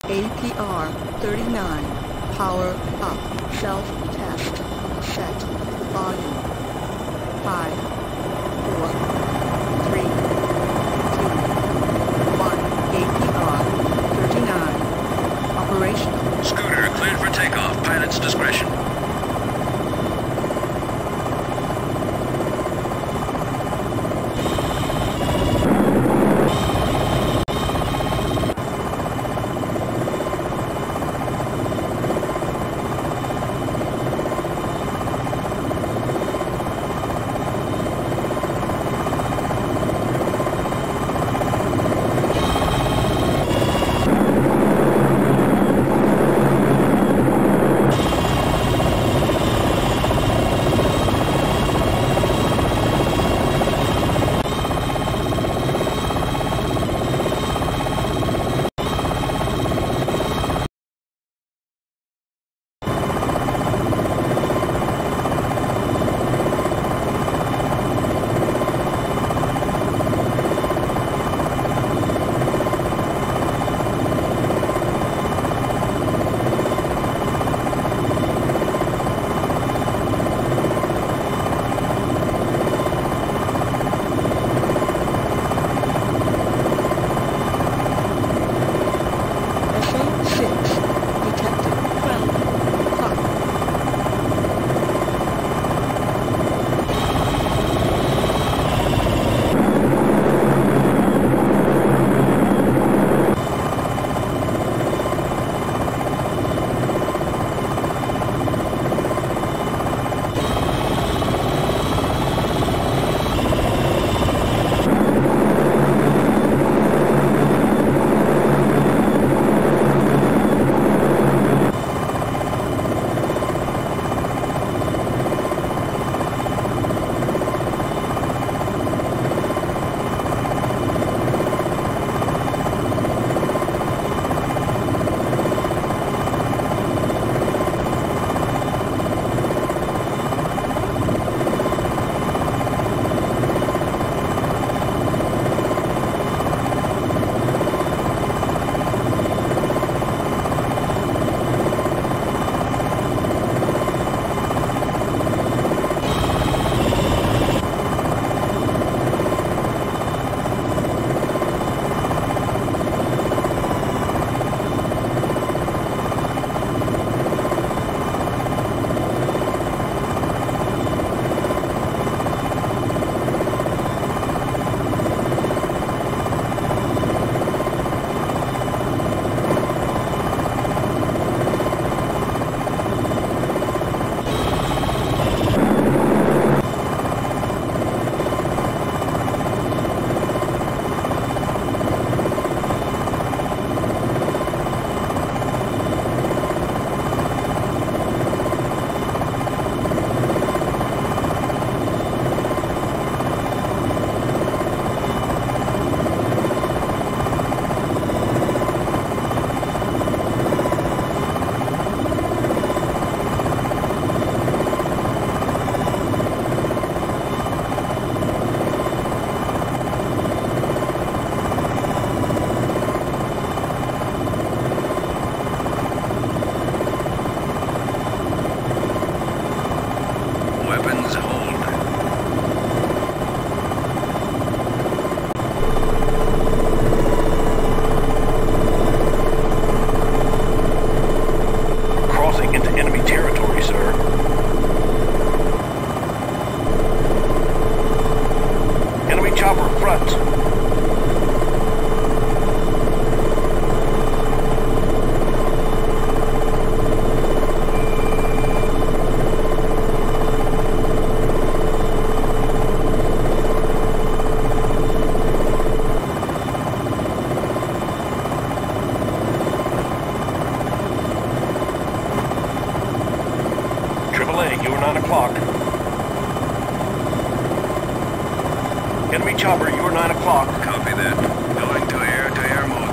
APR 39. Power up. Self-test. Set. Volume. 5, 4, 3, 2, 1. APR 39. Operational. Scooter, cleared for takeoff. Pilot's discretion. Enemy chopper, you are 9 o'clock. Copy that. Going to air mode.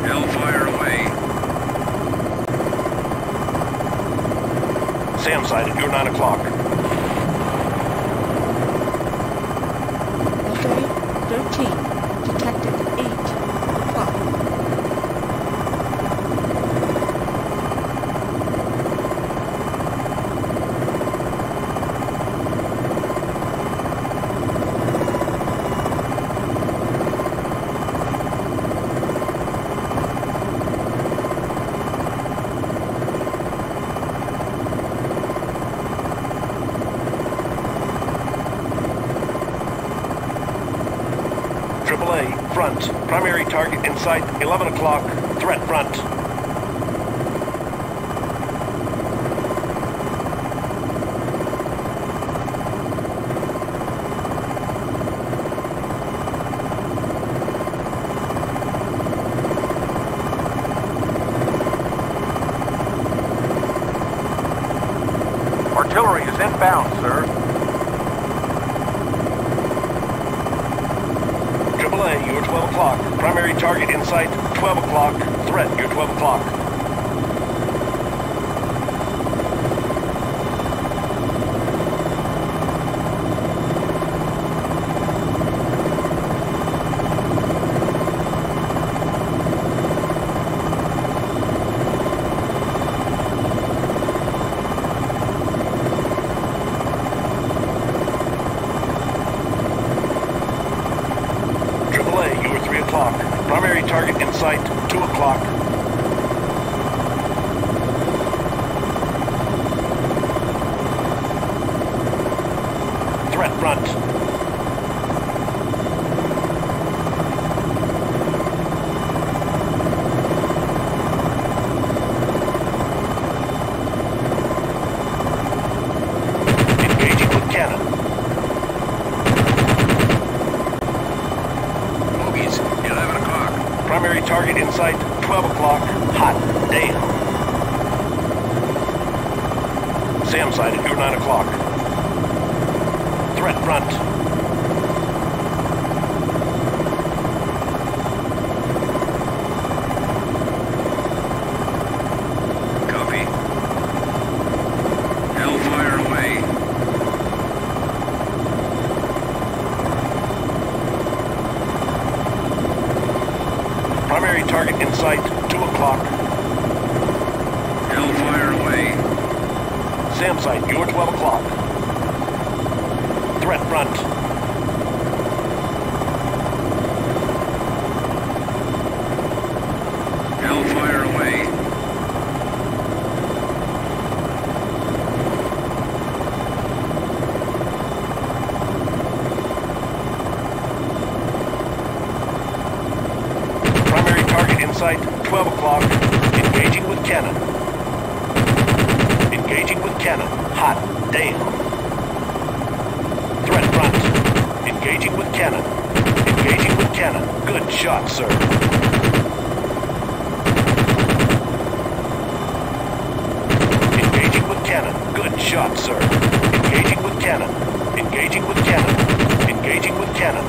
Hellfire away. Sam sighted. You're 9 o'clock. SA 13. Detected 8 o'clock. AAA, front. Primary target in sight, 11 o'clock. Threat front. Artillery is inbound, sir. AAA, you're 12 o'clock. Primary target in sight, 12 o'clock. Threat, you're 12 o'clock. You were 3 o'clock. Primary target in sight, 2 o'clock. Threat front. Engaging with cannon. 11 o'clock. Primary target in sight, 12 o'clock. Hot damn. Sam sighted, you're 9 o'clock. Threat front. Copy. Hellfire away. Primary target in sight, 2 o'clock. Hellfire away. Sam sight, you're 12 o'clock. Threat front. Hellfire away. Primary target in sight, 12 o'clock. Engaging with cannon. Engaging with cannon. Hot damn. Threat front. Engaging with cannon. Engaging with cannon. Good shot, sir. Engaging with cannon. Good shot, sir. Engaging with cannon. Engaging with cannon. Engaging with cannon.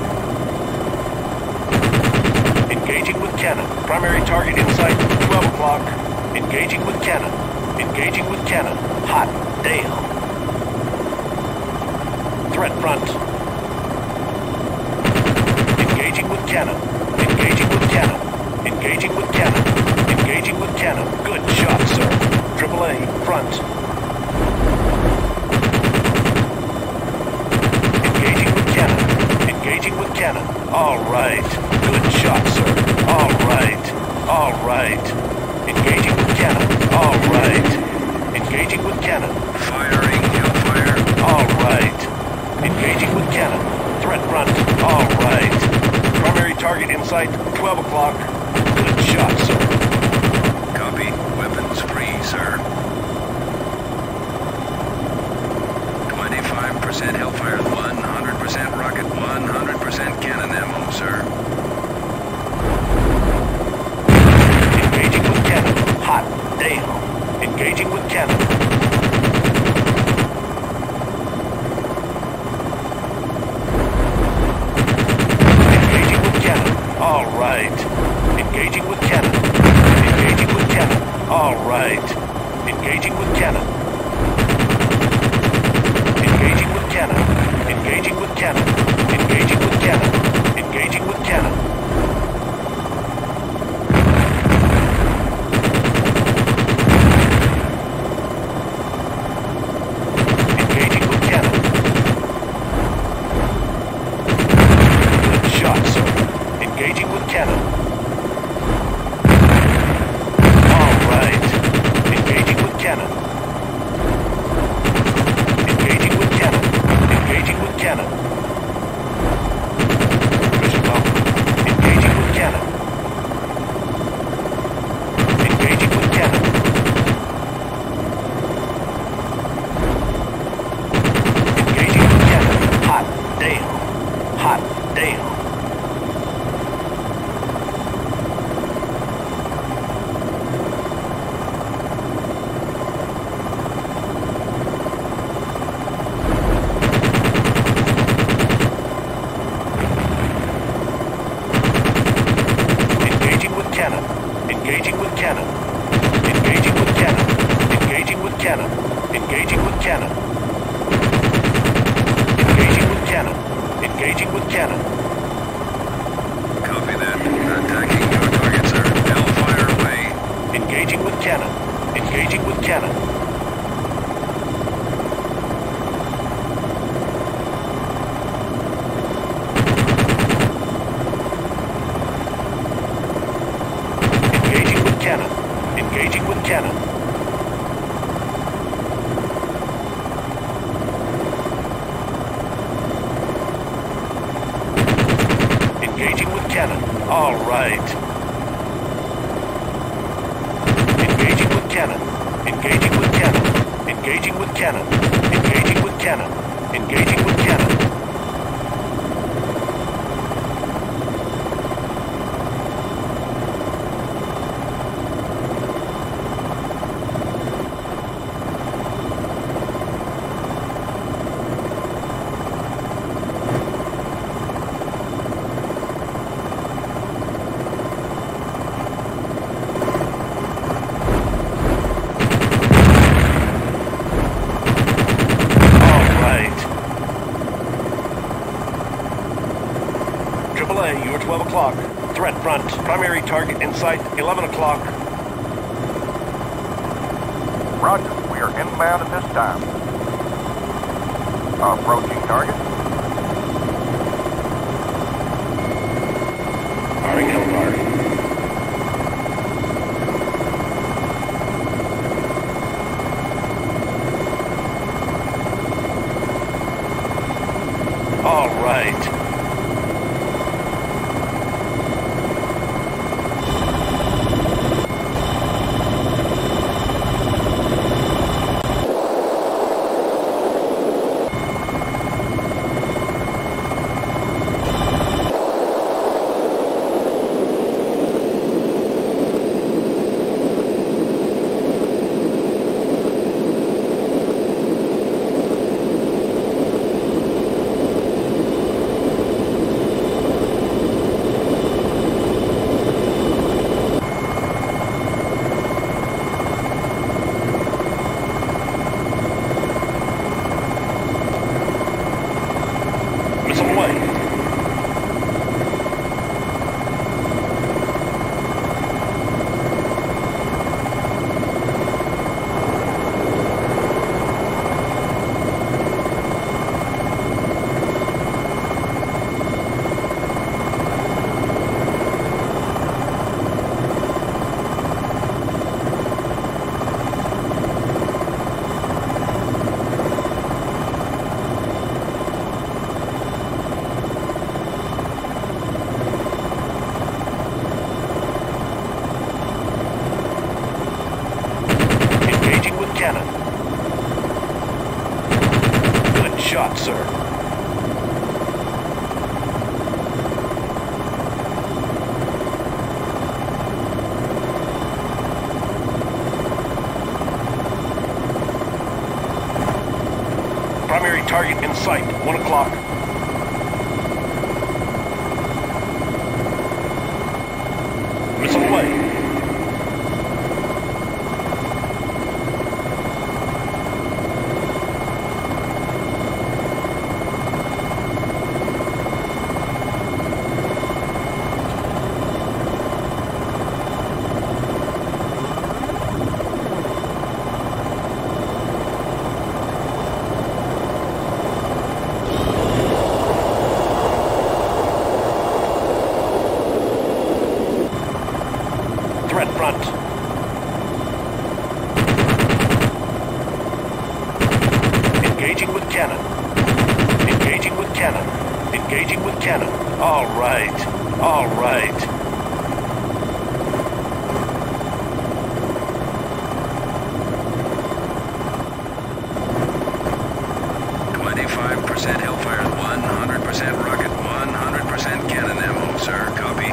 Engaging with cannon. Primary target in sight, 12 o'clock. Engaging with cannon. Engaging with cannon. Hot damn. Threat front. Engaging with cannon. Engaging with cannon. Engaging with cannon. Engaging with cannon. Good shot, sir. AAA, front. Engaging with cannon. Engaging with cannon. All right. Good shot, sir. All right. All right. Engaging with cannon. All right. Engaging with cannon. Firing Hellfire. All right. Engaging with cannon. Threat front. All right. Primary target in sight, 12 o'clock. Good shot, sir. Copy. Weapons free, sir. 25% Hellfire, 100% rocket, 100% cannon ammo, sir. Engaging with cannon. Hot damn. Engaging with cannon. Engaging with cannon. All right. Engaging with cannon. All right. Engaging with cannon. Engaging with cannon. Engaging with cannon. Engaging with cannon. Engaging with cannon. Engaging with cannon. Good shot, sir. Engaging with cannon. All right. Engaging with cannon. Engaging with cannon. Engaging with cannon. Mission complete. Engaging with cannon. Engaging with cannon. Engaging with cannon. Hot damn. Hot damn. Engaging with cannon. Engaging with cannon. Engaging with cannon. Engaging with cannon. Engaging with cannon. Engaging with cannon. Engaging with cannon. Copy that. Attacking your target, sir. Hellfire away. Engaging with cannon. Engaging with cannon. Engaging with cannon. Engaging with cannon. Engaging with cannon. All right. Engaging with cannon. Engaging with cannon. Engaging with cannon. Engaging with cannon. Engaging with cannon. AAA, you're 12 o'clock. Threat front. Primary target in sight, 11 o'clock. Roger, we are inbound at this time. Approaching target. Firing Hellfires. All right. Cannon. Good shot, sir. Primary target in sight, 1 o'clock. Missile away. threat front. Engaging with cannon. Engaging with cannon. Engaging with cannon. All right. All right. Hellfires, 100% rocket, 100% cannon ammo, sir. Copy.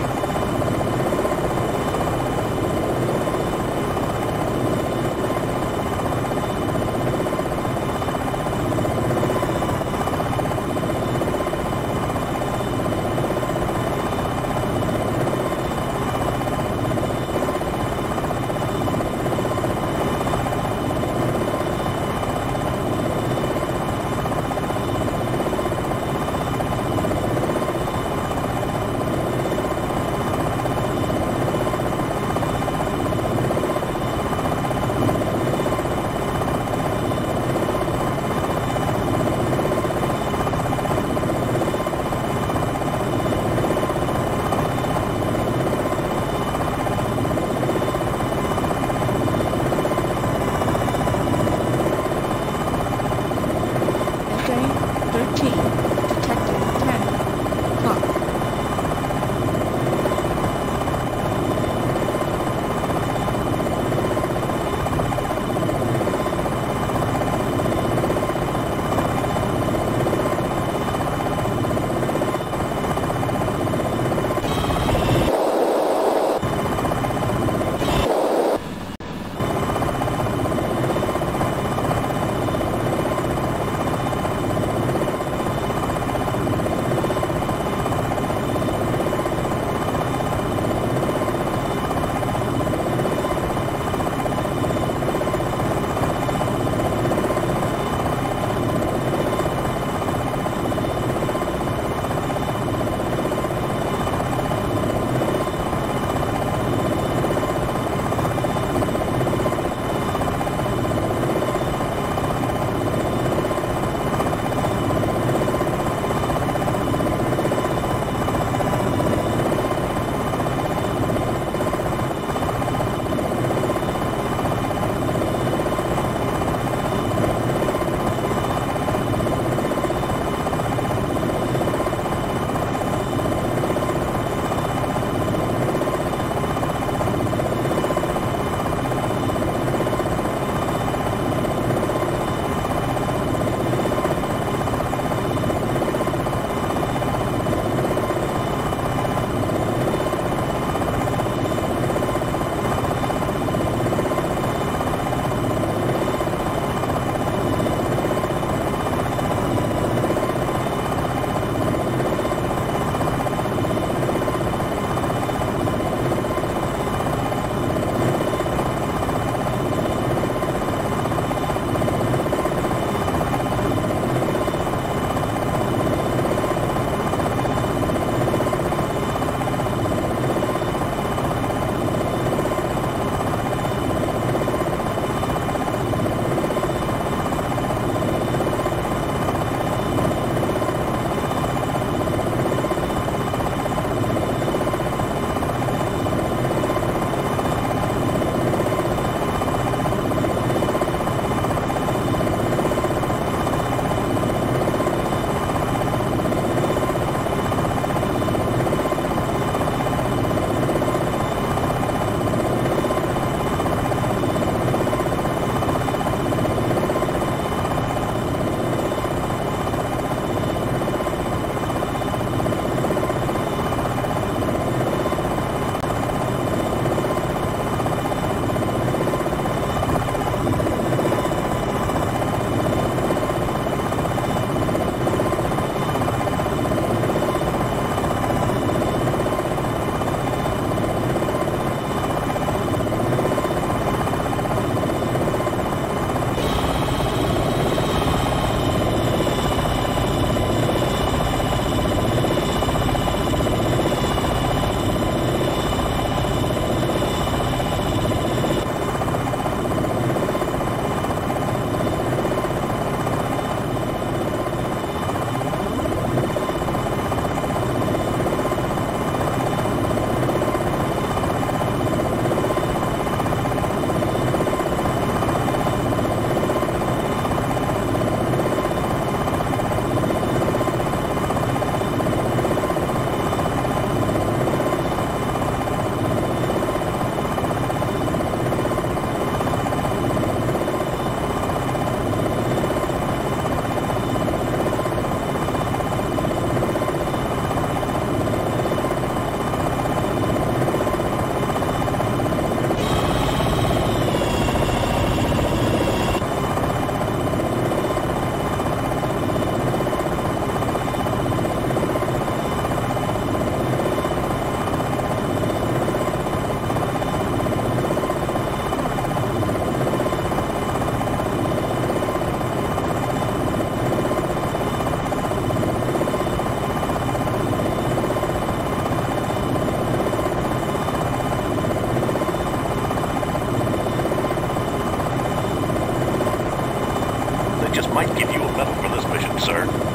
just might give you a medal for this mission, sir.